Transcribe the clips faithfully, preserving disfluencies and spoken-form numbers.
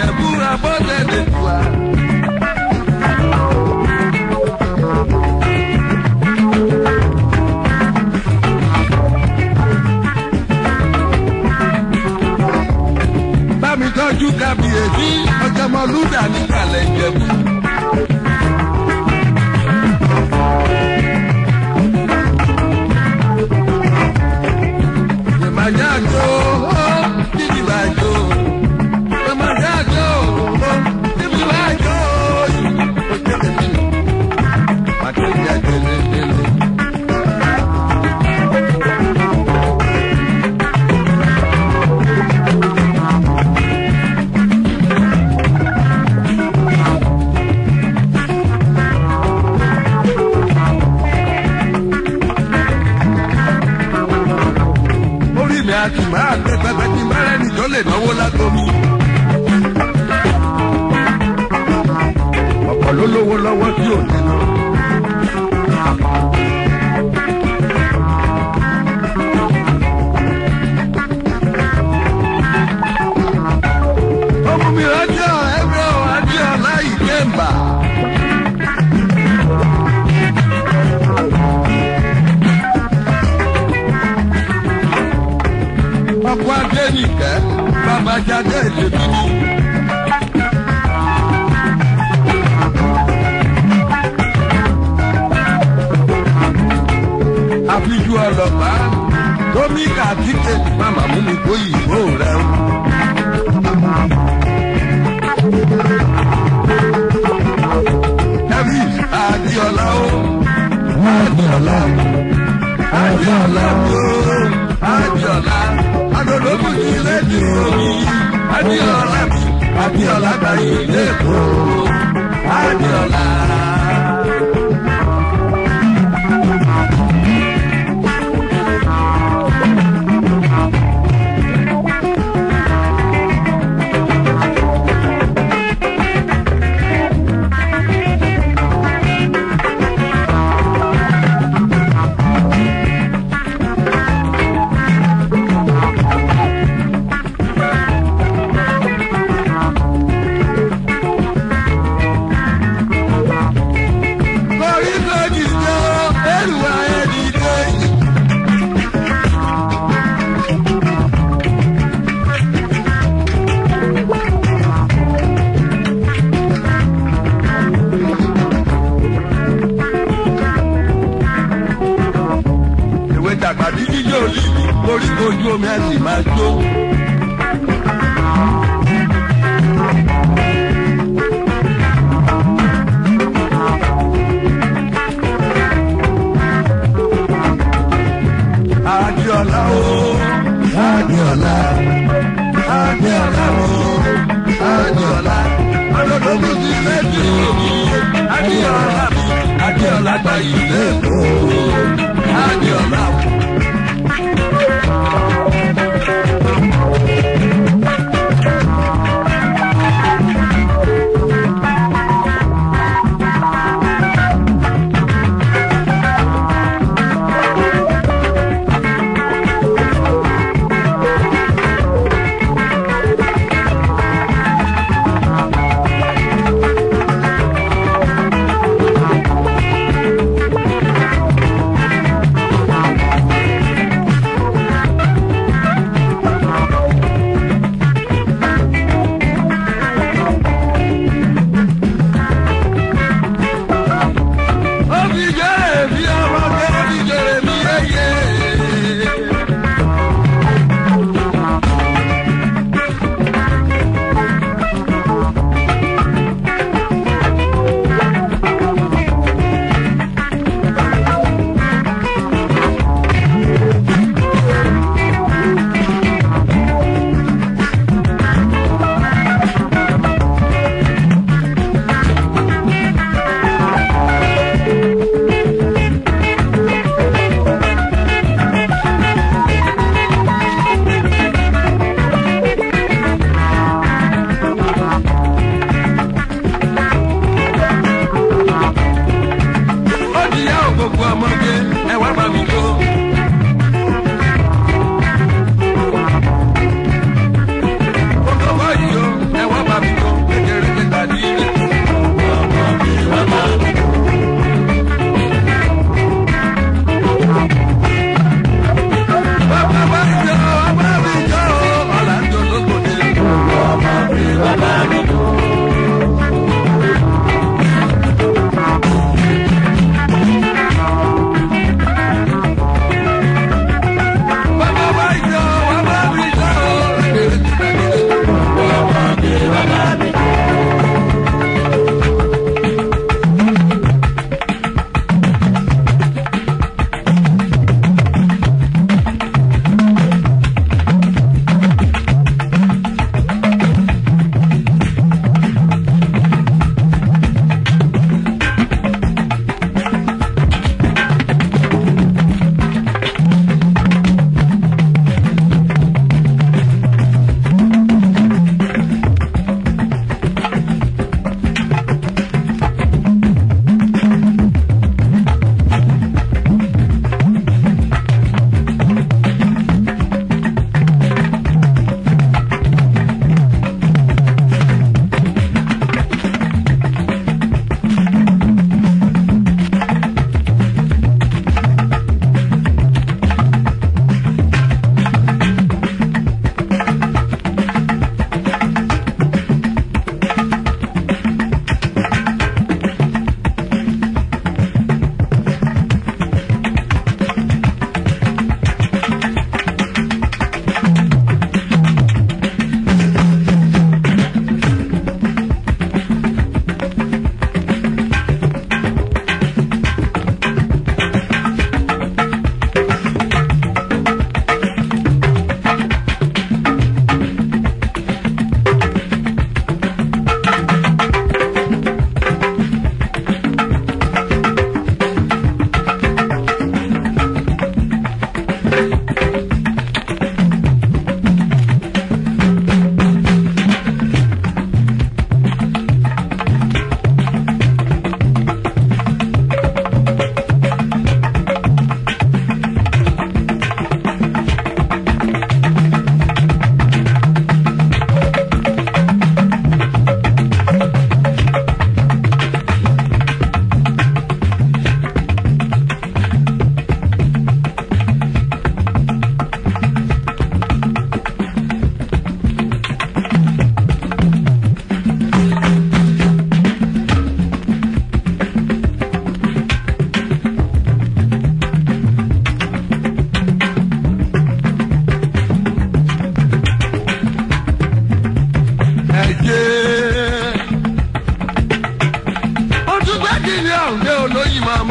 Ìjẹ̀bú abọ́dẹ̀dẹ̀ tiwa. Bámi tọ́jú kábíyèsí ọjọ́mọlúdà níkàlẹ̀ Ìjẹ̀bú. Ìmàjájó títí bàjó. Ìmàjájó títí bàjó. Màtẹ́jà tẹ́lẹ̀tẹ́lẹ̀. Àti máa gbé pẹpẹ tí mẹ́rẹ́ nìjọ́ lè náwó látomi. Ọ̀pọ̀ ló lówó lọ́wọ́ tí ò ní lọ. Ọmọ mi ọjọ́ ẹgbẹ́ ọ̀ Adeola Ikemba. Ọkọ̀ adé nìkẹ́, bàbá jáde ìṣèbí ni. Àfijú ọlọ́pàá, Tómíkà tíkẹ́ màmá mú mi kó ìbò rẹ̀ o. Ẹbí Adeola o, Adeola, Adeola o, Adeola. Adolobu ti lẹ́dí omi, Adeola mi, Adeola gbayì lẹ́kọ̀ọ́, Adeola. Àgbàdì jíjó òlìlì orí ojú omi ẹ̀ sì máa jó. Adeola o, Adeola, Adeola o, Adeola. Adolobu ti lẹ́dí omi, Adeola mi, Adeola gbayì lẹ́kọ̀ọ́, Adeola o.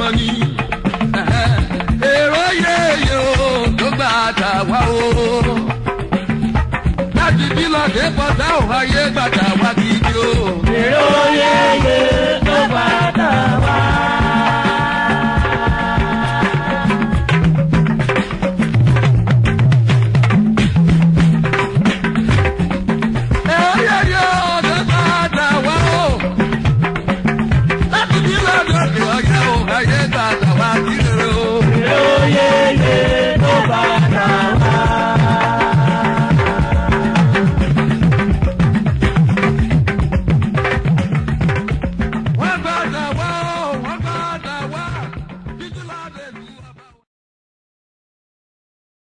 wọn ni. Èrò yéye o tó gbà tà wá o. Láti bí lọ́dẹ pọ̀tà ò ayé gbàtà wá gidi o. Èrò yéye tó gbà tà wá.